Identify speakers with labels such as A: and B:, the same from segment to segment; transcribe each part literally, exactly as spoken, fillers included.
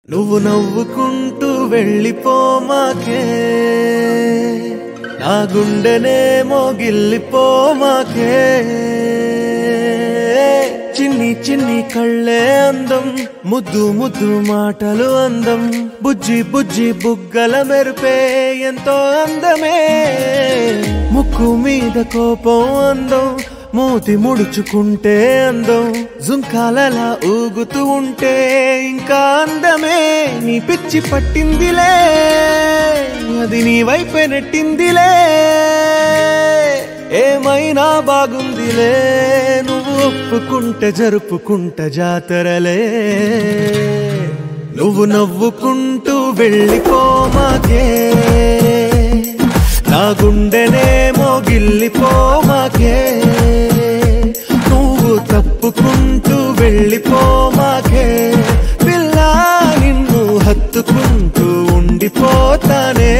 A: నువ్వు నవ్వుకుంటూ వెళ్ళిపోమాకే నా గుండెనేమో గిల్లిపోమాకే చిన్ని చిన్ని కళ్ళే అందం ముద్దు ముద్దు మాటలు అందం బుజ్జి బుజ్జి బుగ్గల మెరుపే ఎంతో అందమే ముక్కు మీద కోపం అందం మూతి ముడుచుకుంటే అందం జుంకాలలా ఊగుతూ ఉంటే ఇంకా అందమే నీ పిచ్చి పట్టిందిలే అది నీ వైపే నెట్టిందిలే ఏమైనా బాగుందిలే నువ్వు ఒప్పుకుంటే జరుపుకుంట జాతరలే నువ్వు నవ్వుకుంటూ వెళ్ళిపోమాకే నా గుండెనేమో గిల్లిపోమాకే నువ్వు తప్పుకుంటూ వెళ్ళిపోమాకే పిల్ల నిన్ను హత్తుకుంటూ ఉండిపోతానే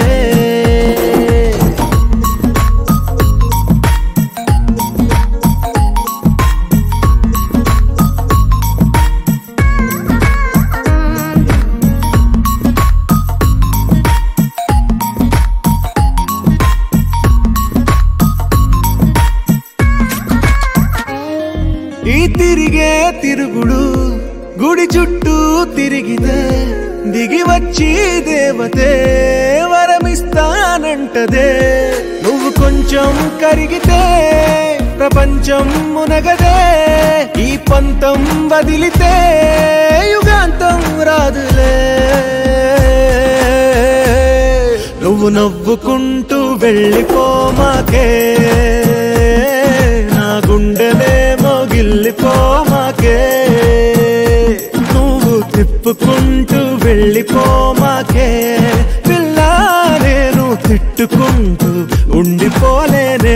A: ఈ తిరిగే తిరుగుడు గుడి చుట్టూ తిరిగితే దిగి వచ్చి దేవతే వరమిస్తానంటదే నువ్వు కొంచెం కరిగితే ప్రపంచం మునగదే ఈ పంతం వదిలితే యుగాంతం రాదులే నువ్వు నవ్వుకుంటూ వెళ్ళిపోమాకే నా గుండెనేమో గిల్లిపోమాకే నువ్వు తిప్పుకుంటూ వెళ్ళిపోమాకే పిల్ల నేను తిట్టుకుంటూ ఉండిపోలేనే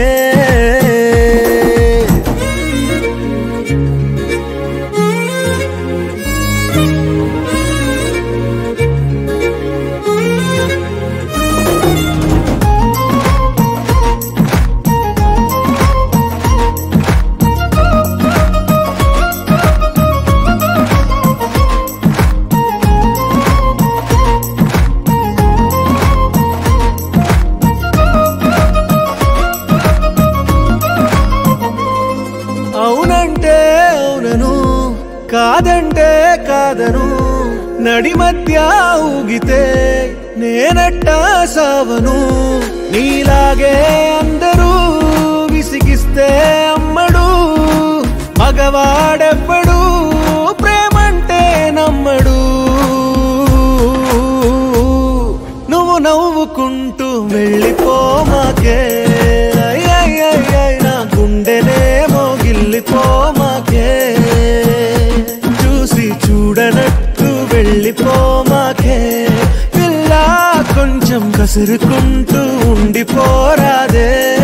A: అవునంటే అవునను కాదంటే కాదను నడి మధ్య ఊగితే నేనట్టా సావను నీలాగే అందరూ విసిగిస్తే అమ్మడు మగవాడెవ్వడు ప్రేమంటే నమ్మడు నువ్వు నవ్వుకుంటూ వెళ్ళిపోమాకే నా గుండెనేమో గిల్లిపోమాకే చూసి చూడనట్టు వెళ్ళిపోమాకే పిల్ల కొంచెం కసురుకుంటూ ఉండిపోరాదే